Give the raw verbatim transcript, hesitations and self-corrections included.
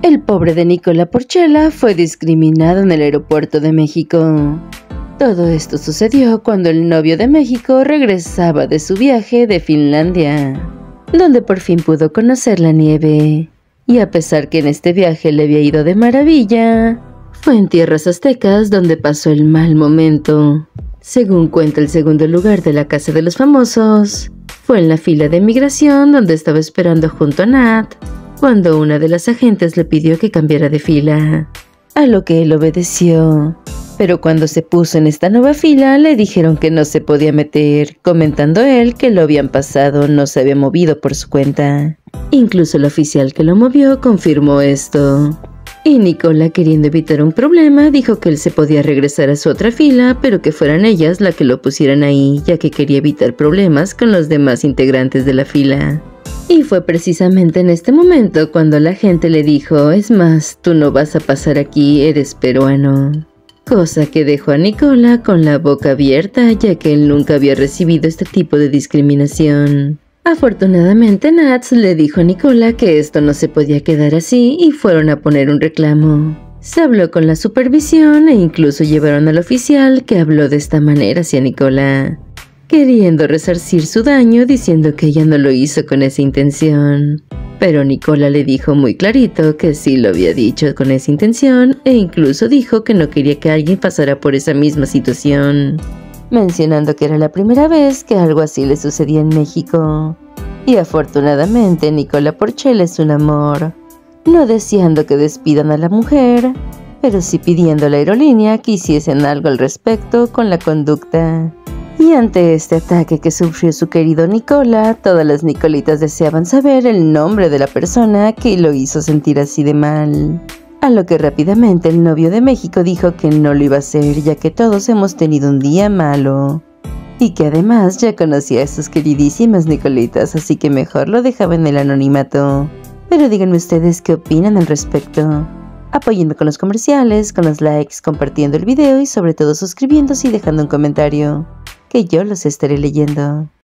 El pobre de Nicola Porchela fue discriminado en el aeropuerto de México. Todo esto sucedió cuando el novio de México regresaba de su viaje de Finlandia, donde por fin pudo conocer la nieve. Y a pesar que en este viaje le había ido de maravilla, fue en tierras aztecas donde pasó el mal momento. Según cuenta el segundo lugar de la Casa de los Famosos, fue en la fila de migración donde estaba esperando junto a Nat, cuando una de las agentes le pidió que cambiara de fila, a lo que él obedeció. Pero cuando se puso en esta nueva fila, le dijeron que no se podía meter, comentando él que lo habían pasado, no se había movido por su cuenta. Incluso el oficial que lo movió confirmó esto. Y Nicola, queriendo evitar un problema, dijo que él se podía regresar a su otra fila, pero que fueran ellas las que lo pusieran ahí, ya que quería evitar problemas con los demás integrantes de la fila. Y fue precisamente en este momento cuando la gente le dijo: es más, tú no vas a pasar aquí, eres peruano. Cosa que dejó a Nicola con la boca abierta, ya que él nunca había recibido este tipo de discriminación. Afortunadamente, Nats le dijo a Nicola que esto no se podía quedar así y fueron a poner un reclamo. Se habló con la supervisión e incluso llevaron al oficial, que habló de esta manera hacia Nicola, queriendo resarcir su daño, diciendo que ella no lo hizo con esa intención. Pero Nicola le dijo muy clarito que sí lo había dicho con esa intención, e incluso dijo que no quería que alguien pasara por esa misma situación, mencionando que era la primera vez que algo así le sucedía en México. Y afortunadamente Nicola Porchela es un amor, no deseando que despidan a la mujer, pero sí pidiendo a la aerolínea que hiciesen algo al respecto con la conducta. Y ante este ataque que sufrió su querido Nicola, todas las Nicolitas deseaban saber el nombre de la persona que lo hizo sentir así de mal. A lo que rápidamente el novio de México dijo que no lo iba a hacer, ya que todos hemos tenido un día malo. Y que además ya conocía a sus queridísimas Nicolitas, así que mejor lo dejaba en el anonimato. Pero díganme ustedes qué opinan al respecto. Apóyenme con los comerciales, con los likes, compartiendo el video y sobre todo suscribiéndose y dejando un comentario, que yo los estaré leyendo.